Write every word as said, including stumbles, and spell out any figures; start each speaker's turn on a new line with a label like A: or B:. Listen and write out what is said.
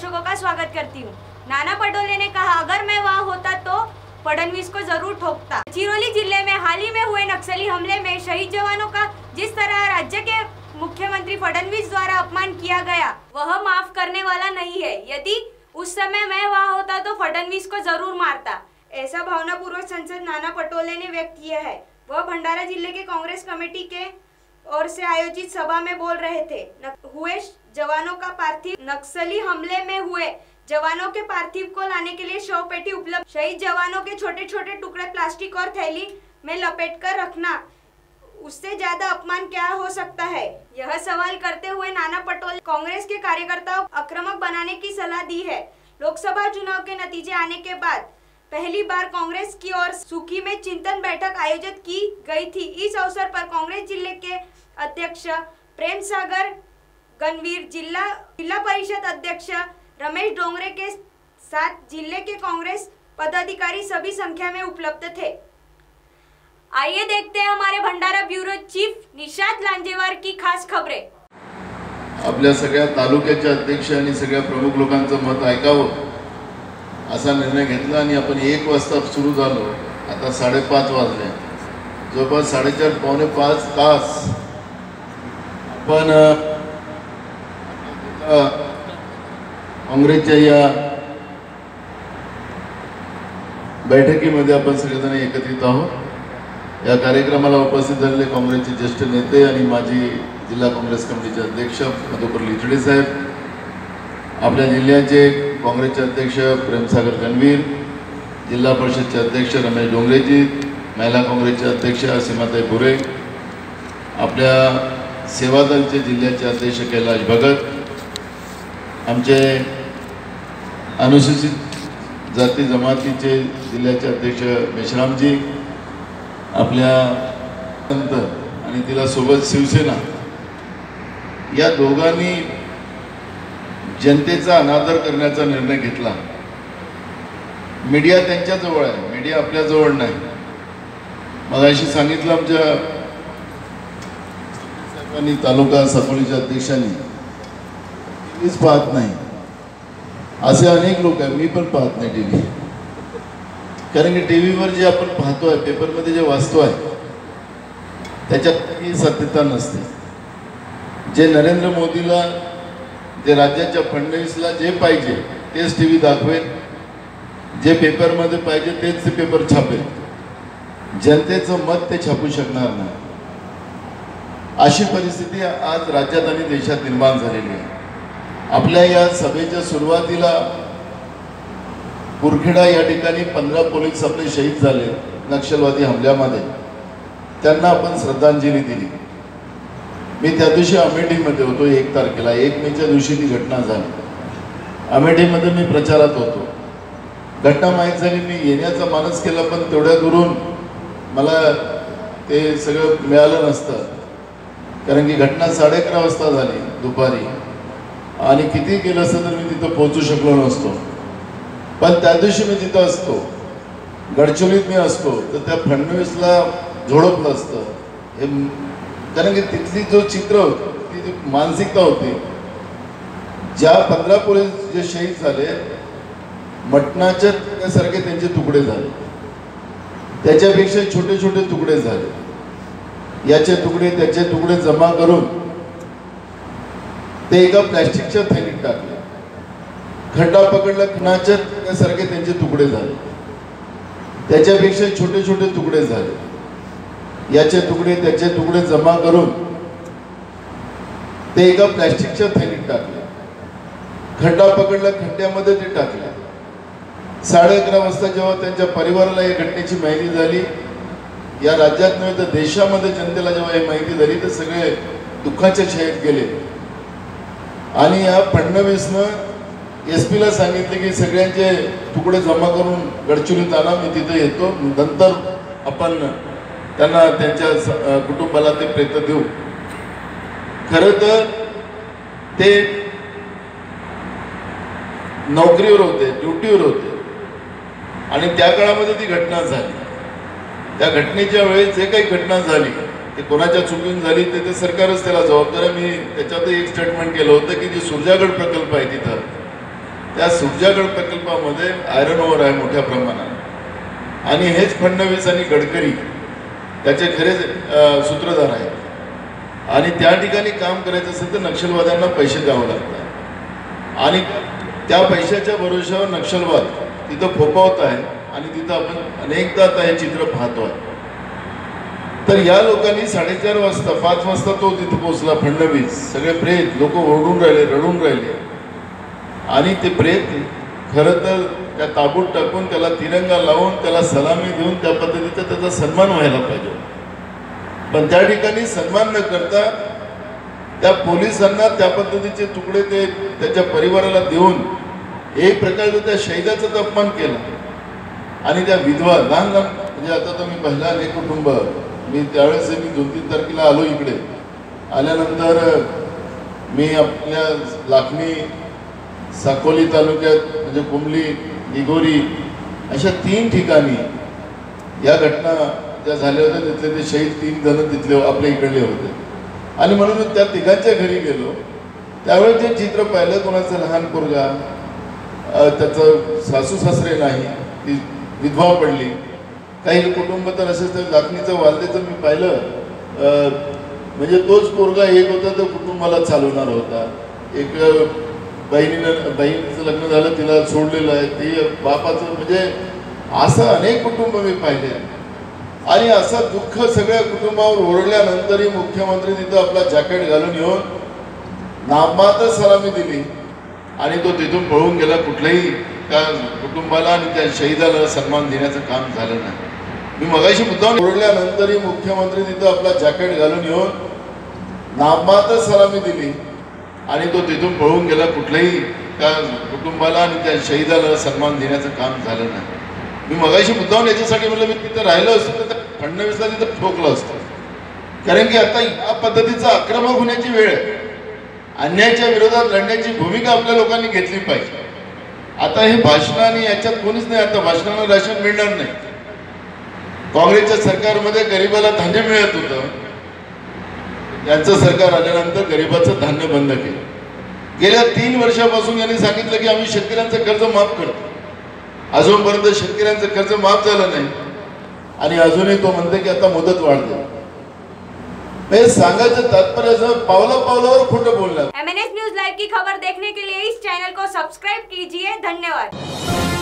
A: दर्शकों का स्वागत करती हूँ। नाना पटोले ने कहा, अगर मैं वहाँ होता तो फडणवीस को जरूर ठोकता। गडचिरोली जिले में हाल ही में हुए नक्सली हमले में शहीद जवानों का जिस तरह राज्य के मुख्यमंत्री फडणवीस द्वारा अपमान किया गया, वह माफ करने वाला नहीं है। यदि उस समय मैं वहाँ होता तो फडणवीस को जरूर मारता, ऐसा भावनापूर्वक सांसद नाना पटोले ने व्यक्त किया है। वह भंडारा जिले के कांग्रेस कमेटी के ओर से आयोजित सभा में बोल रहे थे। हुए जवानों का पार्थिव नक्सली हमले में हुए जवानों के पार्थिव को लाने के लिए शव पेटी उपलब्ध। शहीद जवानों के छोटे छोटे टुकड़े प्लास्टिक और थैली में लपेटकर रखना, उससे ज्यादा अपमान क्या हो सकता है? यह सवाल करते हुए नाना पटोले कांग्रेस के कार्यकर्ताओं को आक्रामक बनाने की सलाह दी है। लोकसभा चुनाव के नतीजे आने के बाद पहली बार कांग्रेस की ओर सुखी में चिंतन बैठक आयोजित की गई थी। इस अवसर पर कांग्रेस जिले के अध्यक्ष प्रेम सागर गणवीर, जिला जिला परिषद अध्यक्ष रमेश डोंगरे के साथ जिले के कांग्रेस पदाधिकारी सभी संख्या में उपलब्ध थे। आइए देखते हैं हमारे भंडारा ब्यूरो चीफ निशांत लांजेवार की खास खबरें।
B: आपल्या सगळ्या तालुक्याचे अध्यक्ष आणि सगळ्या प्रमुख लोकांचं मत ऐकावं असा निर्णय घेतला आणि आपण एक वाजता सुरू झालो। आता साडेपाच वाजले, जवळपास साडेचार पावणे पाच तास आपण काँग्रेसच्या या बैठकीमध्ये आपण सगळेजण एकत्रित आहोत। या कार्यक्रमाला उपस्थित झालेले काँग्रेसचे ज्येष्ठ नेते आणि माजी जिल्हा काँग्रेस कमिटीचे अध्यक्ष मधुकर लिचडे साहेब, आपल्या जिल्ह्याचे काँग्रेसचे अध्यक्ष प्रेमसागर गणवीर, जिल्हा परिषदचे अध्यक्ष रमेश डोंगरेजी, महिला काँग्रेसचे अध्यक्ष सीमाताई बुरे, आपल्या सेवादलचे जिल्ह्याचे अध्यक्ष कैलाश भगत, आमचे अनुसूचित जाती जमातीचे जिल्ह्याचे अध्यक्ष मेश्रामजी, आपल्या आणि तिला सोबत शिवसेना, या दोघांनी जनतेचा अनादर करण्याचा निर्णय घेतला। मीडिया त्यांच्या जवळ आहे, मीडिया आपल्या जवळ नाही। मगाशी सांगितलं आमच्या साहेबांनी, तालुका साकोलीच्या अध्यक्षांनी, टीव्हीच पाहत नाही असे अनेक लोक आहेत। मी पण पाहत नाही टीव्ही, कारण की टीव्हीवर जे आपण पाहतोय, पेपरमध्ये जे वाचतोय, त्याच्यात सत्यता नसते। जे नरेंद्र मोदीला, जे राज्याच्या फडणवीसला जे पाहिजे तेच टीव्ही दाखवेल, जे पेपरमध्ये पाहिजे तेच ते पेपर छापेल, जनतेचं मत ते छापू शकणार नाही। अशी परिस्थिती आज राज्यात आणि देशात निर्माण झालेली आहे। आपल्या या सभेच्या सुरुवातीला कुरखेडा या ठिकाणी पंधरा पोलीस आपले शहीद झाले नक्षलवादी हमल्यामध्ये, त्यांना आपण श्रद्धांजली दिली। मी त्या दिवशी अमेठीमध्ये होतो, एक तारखेला एक मेच्या दिवशी ती घटना झाली। अमेठीमध्ये मी प्रचारात होतो। घटना माहीत झाली, मी येण्याचा मानस केला, पण तेवढ्या दुरून मला ते सगळं मिळालं नसतं, कारण की घटना साडे अकरा वाजता झाली दुपारी, आणि किती केलं असतं तर मी तिथं पोहोचू शकलो नसतो। पण त्या दिवशी मी तिथं असतो, गडचिरोलीत मी असतो, तर त्या फडणवीसला झोडपलं असतं हे, कारण की तिथली जो चित्र होतं, ती जी मानसिकता होती, ज्या पंधरा पोलीस जे शहीद झाले, मटणाच्या तुकड्यासारखे त्यांचे तुकडे झाले, त्याच्यापेक्षा छोटे छोटे तुकडे झाले। याचे तुकडे त्याचे तुकडे जमा करून ते एका प्लॅस्टिकच्या थैलीत टाकले। खड्डा पकडला, खुनाच्या तुकड्यासारखे त्यांचे तुकडे झाले, त्याच्यापेक्षा छोटे छोटे तुकडे झाले। याचे तुकडे त्याचे तुकडे जमा करून ते एका प्लॅस्टिकच्या थैलीत टाकले। खड्डा पकडला, खड्ड्यामध्ये ते टाकले। साडे अकरा वाजता जेव्हा त्यांच्या परिवाराला या घटनेची माहिती झाली, या राज्यात नव्हे तर देशामध्ये जनतेला जेव्हा ही माहिती झाली, तर सगळे दुःखाच्या छायेत गेले। आणि या फडणवीसनं एस पीला सांगितले की सगळ्यांचे तुकडे जमा करून गडचिरोलीत आणा, मी तिथे येतो, नंतर आपण त्यांना त्यांच्या कुटुंबाला ते प्रेत देऊ। खरं तर ते नोकरीवर होते, ड्युटीवर होते, आणि त्या काळामध्ये ती घटना झाली। त्या घटनेच्या वेळेस जे काही घटना झाली ते कोणाच्या चुकीने झाली ते ते सरकारच त्याला जबाबदार आहे। मी त्याच्यात एक स्टेटमेंट केलं होतं की जे सुरजागड प्रकल्प आहे तिथं त्या सुरजागड प्रकल्पामध्ये आयरन ओर आहे मोठ्या प्रमाणात आणि हेच फडणवीस आणि गडकरी त्याचे खरे सूत्रधार आहेत आणि त्या ठिकाणी काम करायचं असेल तर नक्षलवाद्यांना पैसे द्यावं लागतात आणि त्या पैशाच्या भरोश्यावर नक्षलवाद तिथं फोपावत आहे आणि तिथं आपण अनेकदा आता हे चित्र पाहतोय। तर या लोकांनी साडेचार वाजता पाच वाजता तो तिथे पोहोचला फडणवीस, सगळे प्रेत लोक ओरडून राहिले रडून राहिले आणि ते प्रेत खरं तर त्या ताबूत टाकून त्याला तिरंगा लावून त्याला सलामी देऊन त्या पद्धतीचा त्याचा सन्मान व्हायला पाहिजे, पण त्या ठिकाणी सन्मान न करता त्या पोलिसांना त्या पद्धतीचे तुकडे ते त्याच्या परिवाराला देऊन एक प्रकारचा त्या शहीदाचा अपमान केला आणि त्या विधवा लहान लहान म्हणजे आता तुम्ही पहिला एक कुटुंब मी त्यावेळेस मी दोन तीन तारखेला आलो इकडे आल्यानंतर मी आपल्या लाखनी साकोली तालुक्यात म्हणजे कुंबली निगोरी अशा तीन ठिकाणी या घटना ज्या झाल्या होत्या तिथले ते शहीद तीन जण तिथले आपल्या इकडले होते आणि म्हणून त्या तिघांच्या घरी गेलो त्यावेळेस जे चित्र पाहिलं कोणाचं लहान पोरगा त्याचं सासू सासरे नाही ती विधवा पडली, काही कुटुंब तर असेच त्या लाखणीचं वालदेचं मी पाहिलं म्हणजे तोच पोरगा एक होता तो कुटुंबाला चालवणार होता, एक बहिणीनं बहिणीचं लग्न झालं तिला सोडलेलं आहे ते बापाचं म्हणजे असं अनेक कुटुंब मी पाहिले आणि असं दुःख सगळ्या कुटुंबावर ओढल्यानंतरही मुख्यमंत्री तिथं आपला जॅकेट घालून येऊन नाममात्र सलामी दिली आणि तो तिथून पळून गेला, कुठल्याही त्या कुटुंबाला आणि त्या शहीदाला सन्मान देण्याचं काम झालं नाही। मी मगाशी मुद्दाम ओढल्यानंतरही मुख्यमंत्री तिथं आपला जॅकेट घालून येऊन नाममात्र सलामी दिली आणि तो तिथून पळून गेला, कुठल्याही त्या कुटुंबाला आणि त्या शहीदाला सन्मान देण्याचं काम झालं नाही। मी मगाशी मुद्दाम याच्यासाठी म्हटलं मी तिथं राहिलो असतो तर फडणवीसला तिथं ठोकलं असतं, कारण की आता या पद्धतीचा आक्रमक होण्याची वेळ आहे, अन्यायाच्या विरोधात लढण्याची भूमिका आपल्या लोकांनी घेतली पाहिजे। आता हे भाषण आणि याच्यात कोणीच नाही, आता भाषणाला राशन मिळणार नाही। काँग्रेसच्या सरकारमध्ये गरिबाला धान्य मिळत होतं, यांचं सरकार आल्यानंतर गरिबाचं धान्य बंद केलं। गेल्या तीन वर्षापासून यांनी सांगितलं की आम्ही शेतकऱ्यांचं कर्ज माफ करतो, अजूनपर्यंत शेतकऱ्यांचं कर्ज माफ झालं नाही आणि अजूनही तो म्हणते की आता मुदत वाढते। हे सांगायचं तात्पर्य पावला पावलावर खोटं बोलणार।
A: M N S news live की खबर देखने के लिए इस चैनल को सब्सक्राइब कीजिए। धन्यवाद।